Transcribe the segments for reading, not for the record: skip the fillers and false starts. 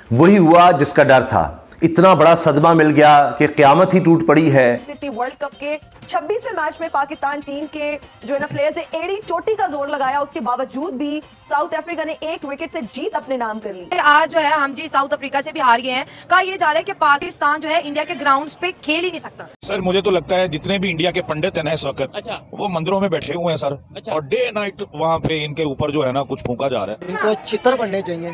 वही हुआ जिसका डर था। इतना बड़ा सदमा मिल गया कि क़यामत ही टूट पड़ी है। वर्ल्ड कप के 26वें मैच में पाकिस्तान टीम के जो है ना प्लेयर्स ने एड़ी चोटी का जोर लगाया, उसके बावजूद भी साउथ अफ्रीका ने एक विकेट से जीत अपने नाम कर ली। आज जो है हम जी साउथ अफ्रीका से भी हार गए हैं। कहा यह जा रहा है कि पाकिस्तान जो है इंडिया के ग्राउंड्स पे खेल ही नहीं सकता। सर मुझे तो लगता है जितने भी इंडिया के पंडित हैं ना इस वक्त, अच्छा, वो मंदिरों में बैठे हुए हैं सर। अच्छा। और डे नाइट वहाँ पे इनके ऊपर जो है ना कुछ फूंका जा रहा है। इनको चित्र बनने चाहिए।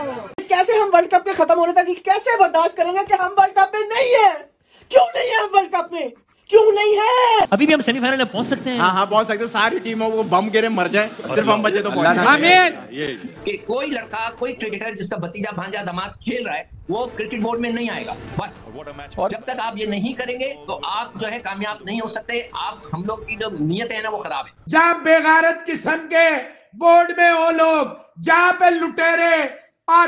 कैसे हम वर्ल्ड कप के खत्म होने तक कैसे बर्दाश्त करेंगे कि हम वर्ल्ड कप में नहीं है? क्यों नहीं है हम वर्ल्ड कप में? क्यों नहीं है? अभी भी हम सेमीफाइनल में पहुंच सकते हैं। हाँ पहुंच सकते हैं। सारी टीमों को बम गिरे मर जाए, सिर्फ हम बचे तो पहुंच आमीन। कि कोई लड़का, कोई क्रिकेटर जिसका भतीजा भांजा दामाद खेल रहा है, वो क्रिकेट बोर्ड में नहीं आएगा। बस जब तक आप ये नहीं करेंगे तो आप जो है कामयाब नहीं हो सकते। आप हम लोग की जो नीयत है ना वो खराब है। जहाँ बेगारत किस्म के बोर्ड में वो लोग, जहाँ पे लुटेरे और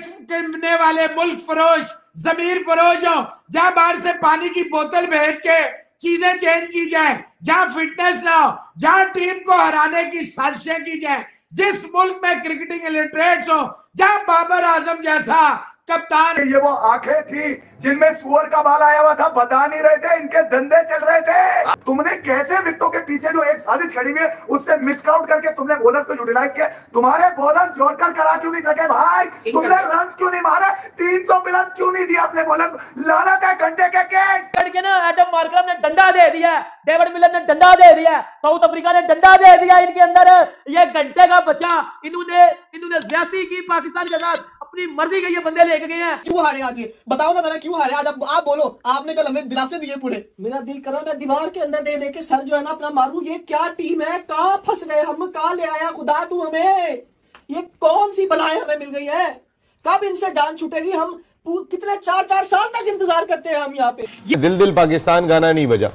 बेचने वाले मुल्क फरोश, जमीर फरोश हो, जहाँ बाहर से पानी की बोतल भेज के चीजें चेंज की जाए, जहाँ फिटनेस ना हो, जहाँ टीम को हराने की साजिशें की जाए, जिस मुल्क में क्रिकेटिंग इलिटरेट्स हो, जहाँ बाबर आजम जैसा कप्तान। ये वो आंखें थी जिनमें सुअर का बाल आया हुआ था, बता नहीं रहे थे, इनके धंधे चल रहे थे। तुमने कैसे विकेटों के पीछे जो एक साजिश खड़ी हुई है उससे मिसकाउंट करके तुमने बॉलर्स को यूटिलाइज किया। तुम्हारे बॉलर्स यॉर्कर करा क्यों नहीं सके भाई? तुमने रन क्यों नहीं मारे? 300 प्लस क्यों नहीं दिया अपने बॉलर को? लानत है घंटे के ना एडम मार्करम ने डंडा दे दिया, डेविड मिलर ने डंडा दे दिया, साउथ अफ्रीका ने डंडा दे दिया इनके अंदर। ये घंटे का बच्चा, इन्होंने ज्यादती की पाकिस्तान के साथ, अपनी मर्जी के ये बंदे लेके गए हैं। क्यों हारे आज? बताओ ना जरा क्यों हारे आज? आप बोलो। आपने कल हमें दिलासे दिए पूरे। मेरा दिल करा मैं दीवार के अंदर दे दे के सर जो है ना अपना मारूं। ये क्या टीम है? कहाँ फंस गए हम? कहाँ ले आया खुदा तू हमें? ये कौन सी बलाएं हमें मिल गई है? कब इनसे जान छूटेगी? हम कितने 4-4 साल तक इंतजार करते हैं हम यहाँ पे। दिल दिल पाकिस्तान गाना नहीं बजा,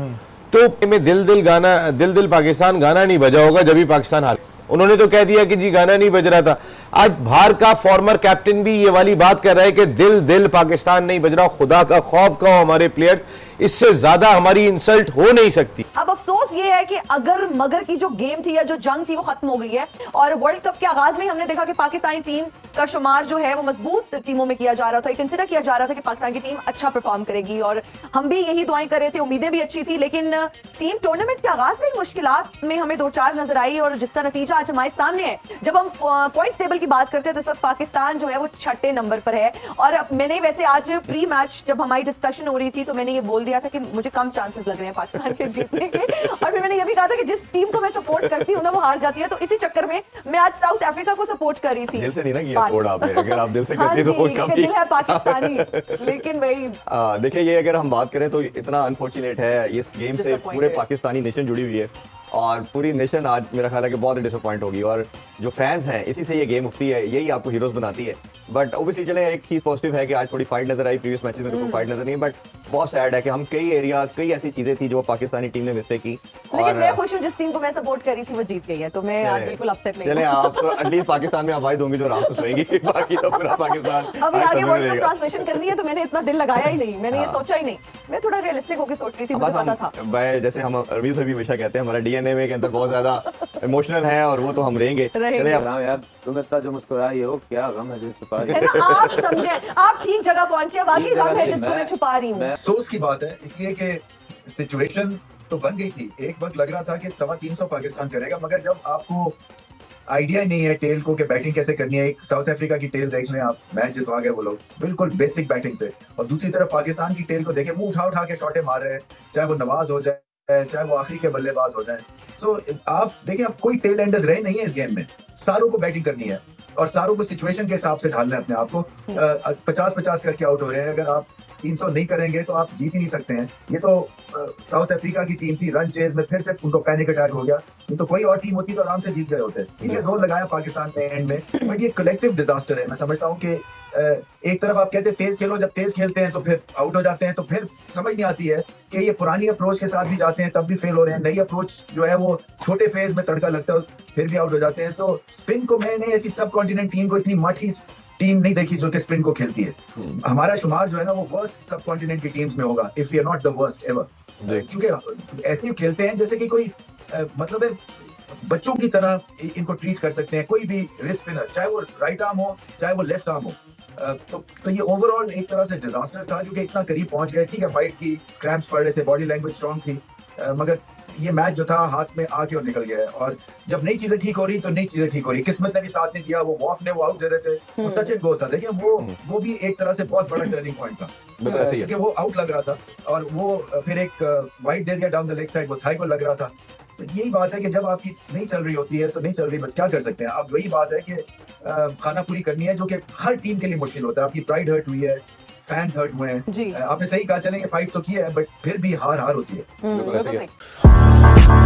तो में दिल दिल पाकिस्तान गाना नहीं बजा होगा जब भी पाकिस्तान हारे। उन्होंने तो कह दिया कि जी गाना नहीं बज रहा था। आज बाहर का फॉर्मर कैप्टन भी ये वाली बात कर रहा है कि दिल दिल पाकिस्तान नहीं बज रहा। खुदा का खौफ का हमारे प्लेयर्स, इससे ज्यादा हमारी इंसल्ट हो नहीं सकती। अब अफसोस ये है कि अगर मगर की जो गेम थी या जो जंग थी वो खत्म हो गई है। और वर्ल्ड कप के आगाज में हमने देखा कि पाकिस्तानी टीम का शुमार जो है वो मजबूत टीमों में किया जा रहा था। कंसिडर किया जा रहा था कि पाकिस्तान की टीम अच्छा परफॉर्म करेगी और हम भी यही दुआएं कर रहे थे, उम्मीदें भी अच्छी थी। लेकिन टीम टूर्नामेंट के आगाज से मुश्किलात में हमें 2-4 नजर आई और जिसका नतीजा आज हमारे सामने है। जब हम पॉइंट्स टेबल की बात करते हैं तो इस वक्त पाकिस्तान जो है वो 6ठे नंबर पर है। और मैंने वैसे आज प्री मैच जब हमारी डिस्कशन हो रही थी तो मैंने ये बोल दिया था कि मुझे कम चांसेस लग रहे हैं पाकिस्तान के जीतने के। और फिर मैंने ये भी कहा था कि जिस टीम को मैं सपोर्ट करती हूँ ना वो हार जाती है। तो इसी चक्कर में मैं आज साउथ अफ्रीका को सपोर्ट कर रही थी। दिल से नहीं ना किया सपोर्ट आपने, अगर आप दिल से करती है तो वो कम दिल है पाकिस्तानी। लेकिन भाई देखिए, ये अगर हम बात करें तो इतना अनफॉर्चुनेट है, इस गेम से पूरे पाकिस्तानी नेशन जुड़ी हुई है और पूरी नेशन आज मेरा ख्याल है कि बहुत डिसअपॉइंट होगी। और जो फैंस हैं इसी से ये गेम उठती है, यही आपको हीरोज बनाती है। बट ओबियसली चले, एक चीज पॉजिटिव है कि आज थोड़ी फाइट नजर आई। प्रीवियस मैचेस में तो कोई फाइट नजर नहीं, बट बहुत सैड है कि हम कई एरियाज, कई ऐसी चीजें थी जो पाकिस्तानी टीम ने मिस्टेक की। लेकिन मैं खुश हूं जिस टीम को मैं सपोर्ट कर रही थी वो जीत गई है, तो मैं आज बिल्कुल अपसेट नहीं हूं। चले, आप तो एटलीस्ट पाकिस्तान में आवाज दूंगी जो आराम से सोएंगी, बाकी तो पूरा पाकिस्तान अभी आगे वर्ल्ड कप ट्रांसलेशन करनी है तो मैंने इतना दिल लगाया ही नहीं, मैंने ये सोचा ही नहीं। मैं थोड़ा रियलिस्टिक होकर सोच रही थी, मुझे पता था। मैं जैसे हम अरविंद भाई भी हमेशा कहते हैं, हमारा डीएनए में के अंदर बहुत ज्यादा इमोशनल है और वो तो हम रहेंगे। चले यार, तुम इतना जो मुस्कुराई हो, क्या गम है जिस छुपा रही है? आप समझे, आप ठीक जगह पहुंचे, बाकी गम है जिसको मैं छुपा रही हूं। अफसोस की बात है इसलिए कि सिचुएशन तो बन गई थी। एक वक्त लग रहा था कि 325 पाकिस्तान करेगा, मगर जब आपको आइडिया नहीं है टेल को कि बैटिंग कैसे करनी है। एक साउथ अफ्रीका की टेल देख लें आप, मैच जितवा गए वो लोग बिल्कुल बेसिक बैटिंग से, और दूसरी तरफ पाकिस्तान की टेल को देखें, मुंह उठा उठा के शॉटे मार रहे हैं, चाहे वो नवाज हो जाए चाहे वो आखिरी के बल्लेबाज हो जाए। सो आप देखें, अब कोई टेल एंडर्स रहे नहीं है इस गेम में, सारों को बैटिंग करनी है और सारों को सिचुएशन के हिसाब से ढालना है अपने आप को। 50-50 करके आउट हो रहे हैं, अगर आप 300 नहीं करेंगे तो आप जीत ही नहीं सकते हैं। ये तो साउथ अफ्रीका की टीम थी, रन चेज में फिर से उनको पैनिक अटैक हो गया। ये तो कोई और टीम होती तो आराम से जीत गए होते। ठीक है, जोर लगाया पाकिस्तान ने एंड में, बट ये कलेक्टिव डिजास्टर है। मैं समझता हूँ कि एक तरफ आप कहते हैं तेज खेलो, जब तेज खेलते हैं तो फिर आउट हो जाते हैं, तो फिर समझ नहीं आती है कि ये पुरानी अप्रोच के साथ भी जाते हैं तब भी फेल हो रहे हैं, नई अप्रोच जो है वो छोटे फेज में तड़का लगता है फिर भी आउट हो जाते हैं। सो स्पिन को मैंने ऐसी सब कॉन्टिनेंट टीम को इतनी मठी टीम नहीं देखी जो कि स्पिन को खेलती है। हमारा शुमार जो है ना वो वर्स्ट सब कॉन्टिनेंट की टीम्स में होगा, if you are not the worst ever, क्योंकि ऐसे खेलते हैं जैसे कि कोई मतलब है बच्चों की तरह इनको ट्रीट कर सकते हैं। कोई भी रिस्ट स्पिनर, चाहे वो राइट आर्म हो चाहे वो लेफ्ट आर्म हो, तो ये ओवरऑल एक तरह से डिजास्टर था, क्योंकि इतना करीब पहुंच गए। ठीक है, फाइट की क्रैम्प्स पड़ रहे थे, बॉडी लैंग्वेज स्ट्रांग थी, मगर ये मैच जो था हाथ में आके और निकल गया है। और जब नई चीजें ठीक हो रही तो नई चीजें ठीक हो रही, किस्मत ने भी साथ नहीं दिया। वो वॉफ ने वो आउट दे रहे थे, वो टच एंड गो था। देखिए वो भी एक तरह से बहुत बड़ा टर्निंग पॉइंट था, क्योंकि वो आउट लग रहा था और वो फिर एक वाइड दे दिया डाउन द लेग साइड, वो थाई को लग रहा था। तो यही बात है कि जब आपकी नहीं चल रही होती है तो नहीं चल रही, बस क्या कर सकते हैं। अब वही बात है कि खाना पूरी करनी है, जो कि हर टीम के लिए मुश्किल होता है। आपकी प्राइड हर्ट हुई है, फैंस हर्ट हुए हैं। आपने सही कहा, चलेंगे फाइट तो किया है, बट फिर भी हार होती है।